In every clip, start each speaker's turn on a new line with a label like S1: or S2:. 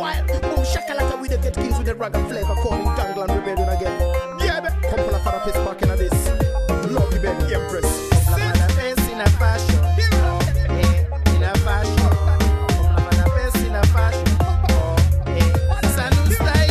S1: wild. Boom shakalaka with the get kings with the ragga flavor, calling Gangland Rebellion again. Yeah, be come pull up for a piss back in this. Love you, baby, Empress. Come up on a face in a fashion. In a fashion. Come up on a face in a fashion. It's a new style.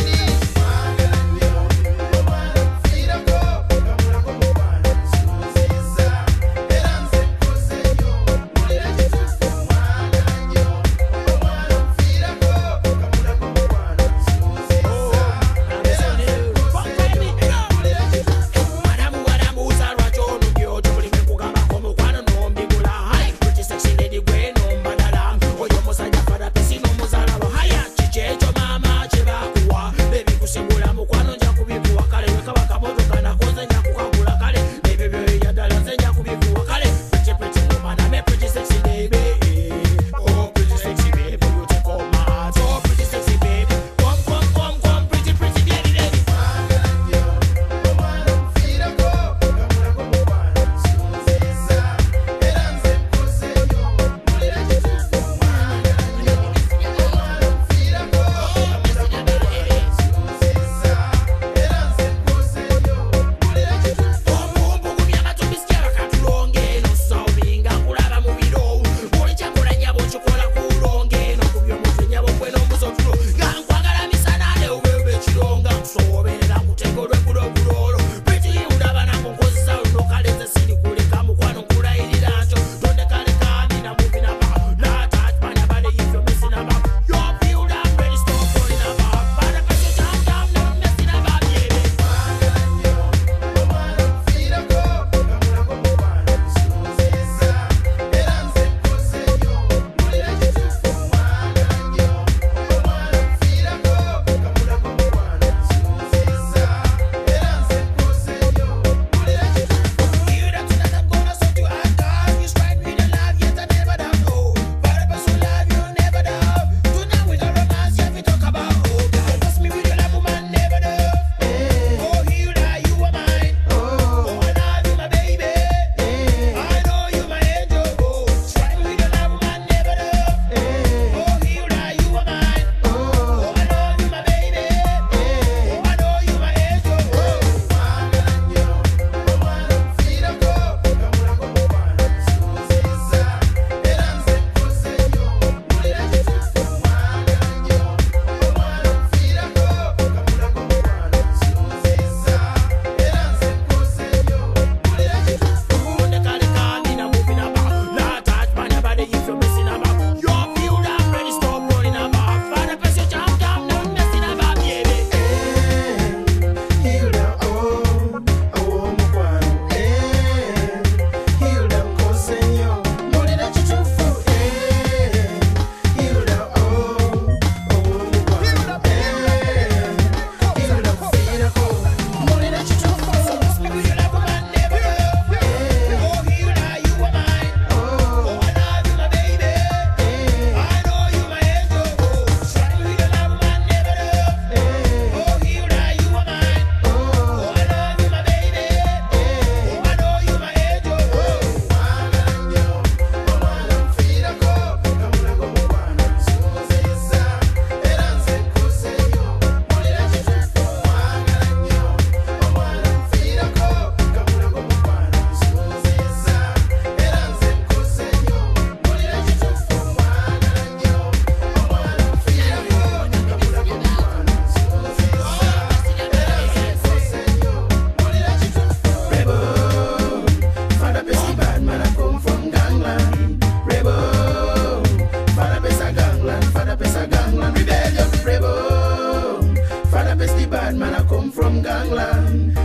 S2: Bad man, I come from Gangland.